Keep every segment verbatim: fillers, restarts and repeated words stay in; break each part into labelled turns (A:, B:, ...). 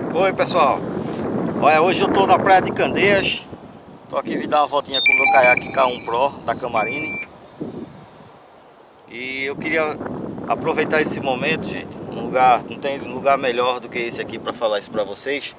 A: Oi pessoal, olha, hoje eu tô na praia de Candeias. Tô aqui vim dar uma voltinha com o meu caiaque K um Pro da Camarine. E eu queria aproveitar esse momento, gente. Um lugar, não tem lugar melhor do que esse aqui para falar isso para vocês.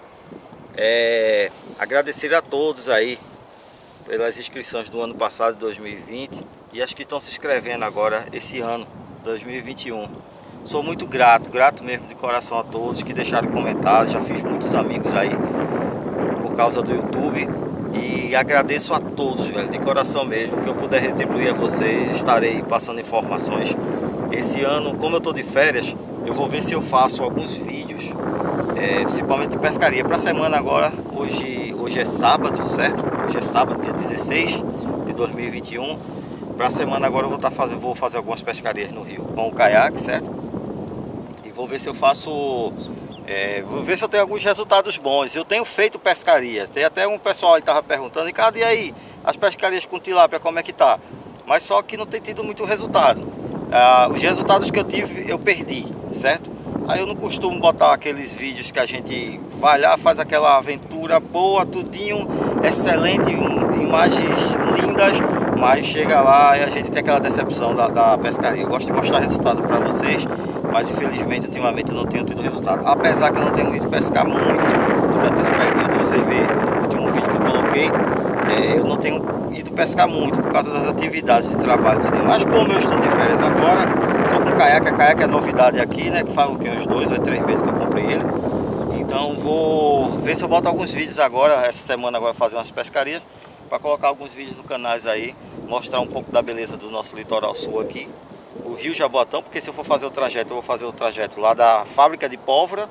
A: É, agradecer a todos aí pelas inscrições do ano passado, dois mil e vinte, e as que estão se inscrevendo agora esse ano, dois mil e vinte e um. Sou muito grato, grato mesmo de coração a todos que deixaram comentários. Já fiz muitos amigos aí por causa do YouTube. E agradeço a todos, velho, de coração mesmo. Que eu puder retribuir a vocês, estarei passando informações. Esse ano, como eu tô de férias, eu vou ver se eu faço alguns vídeos, é, principalmente de pescaria. Para a semana agora, hoje, hoje é sábado, certo? Hoje é sábado, dia dezesseis de dois mil e vinte e um. Para a semana agora eu vou, tá fazendo, vou fazer algumas pescarias no rio com o caiaque, certo? E vou ver se eu faço... É, vou ver se eu tenho alguns resultados bons. Eu tenho feito pescarias. Tem até um pessoal que estava perguntando: e cadê aí as pescarias com tilápia, como é que tá? Mas só que não tem tido muito resultado. Ah, os resultados que eu tive, eu perdi, certo? Aí eu não costumo botar aqueles vídeos que a gente vai lá, faz aquela aventura boa, tudinho, excelente, imagens lindas, mas chega lá e a gente tem aquela decepção da, da pescaria. Eu gosto de mostrar resultado para vocês, mas infelizmente ultimamente eu não tenho tido resultado. Apesar que eu não tenho ido pescar muito durante esse período. Vocês veem o último vídeo que eu coloquei, é, eu não tenho ido pescar muito por causa das atividades de trabalho, tudo. Mas como eu estou de férias agora, estou com caiaque. A caiaque é novidade aqui, né? Que faz o que, uns dois ou três meses que eu comprei ele. Então vou ver se eu boto alguns vídeos agora, essa semana agora, fazer umas pescarias, para colocar alguns vídeos no canal aí, mostrar um pouco da beleza do nosso litoral sul aqui, o Rio Jaboatão. Porque se eu for fazer o trajeto, eu vou fazer o trajeto lá da fábrica de pólvora,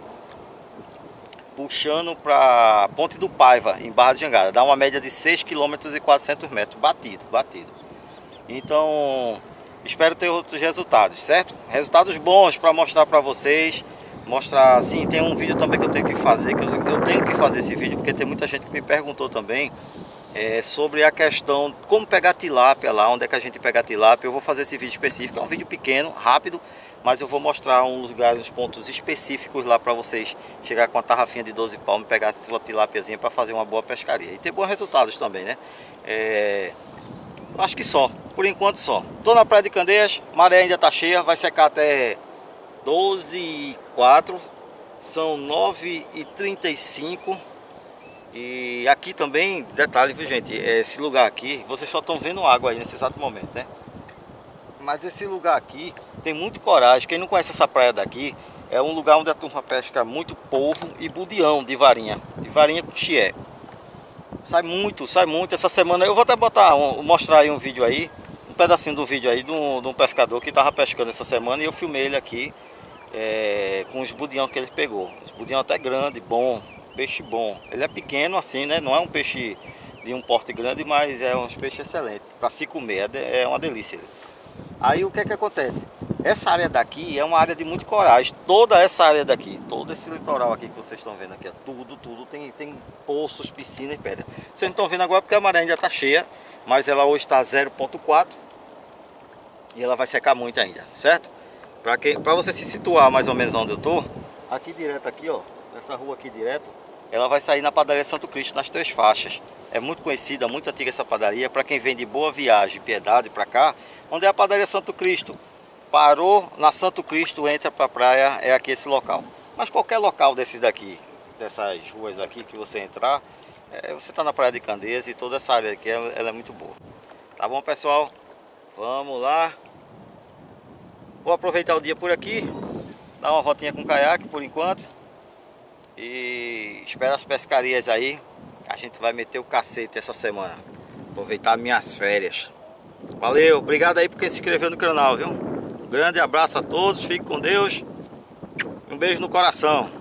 A: puxando para Ponte do Paiva, em Barra de Jangada. Dá uma média de seis quilômetros e quatrocentos metros, batido, batido. Então, espero ter outros resultados, certo? Resultados bons para mostrar para vocês. Mostrar, assim, tem um vídeo também que eu tenho que fazer, que eu, eu tenho que fazer esse vídeo, porque tem muita gente que me perguntou também é, sobre a questão como pegar tilápia lá, onde é que a gente pega tilápia. Eu vou fazer esse vídeo específico, é um vídeo pequeno, rápido, mas eu vou mostrar um lugar, uns pontos específicos lá para vocês chegar com a tarrafinha de doze palmos e pegar a sua tilápiazinha para fazer uma boa pescaria e ter bons resultados também, né? É, acho que só, por enquanto só. Tô na praia de Candeias, maré ainda tá cheia, vai secar até doze e quatro, são nove e trinta e cinco. E aqui também, detalhe, viu gente, esse lugar aqui, vocês só estão vendo água aí nesse exato momento, né? Mas esse lugar aqui tem muito coragem. Quem não conhece essa praia daqui, é um lugar onde a turma pesca muito polvo e budião de varinha, de varinha com chié. Sai muito, sai muito. Essa semana eu vou até botar, um, mostrar aí um vídeo aí, um pedacinho do vídeo aí de um, de um pescador que estava pescando essa semana, e eu filmei ele aqui é, com os budião que ele pegou. Os budião até grande, bom, peixe bom. Ele é pequeno assim, né? Não é um peixe de um porte grande, mas é um peixe excelente para se comer, é uma delícia. Aí o que é que acontece? Essa área daqui é uma área de muito coragem. Toda essa área daqui, todo esse litoral aqui que vocês estão vendo aqui, é tudo, tudo tem, tem poços, piscinas e pedras. Vocês não estão vendo agora porque a maré ainda está cheia, mas ela hoje está zero ponto quatro e ela vai secar muito ainda, certo? Para que, para você se situar mais ou menos onde eu tô, aqui direto aqui, ó, essa rua aqui direto, ela vai sair na padaria Santo Cristo, nas Três Faixas. É muito conhecida, muito antiga essa padaria. Para quem vem de Boa Viagem, Piedade para cá, onde é a padaria Santo Cristo, parou na Santo Cristo, entra para a praia, é aqui esse local. Mas qualquer local desses daqui, dessas ruas aqui que você entrar, é, você está na praia de Candeias, e toda essa área aqui ela é muito boa. Tá bom, pessoal? Vamos lá. Vou aproveitar o dia por aqui, dar uma voltinha com caiaque por enquanto. E espero as pescarias aí. A gente vai meter o cacete essa semana. Aproveitar minhas férias. Valeu, obrigado aí por quem se inscreveu no canal, viu? Um grande abraço a todos, fique com Deus. Um beijo no coração.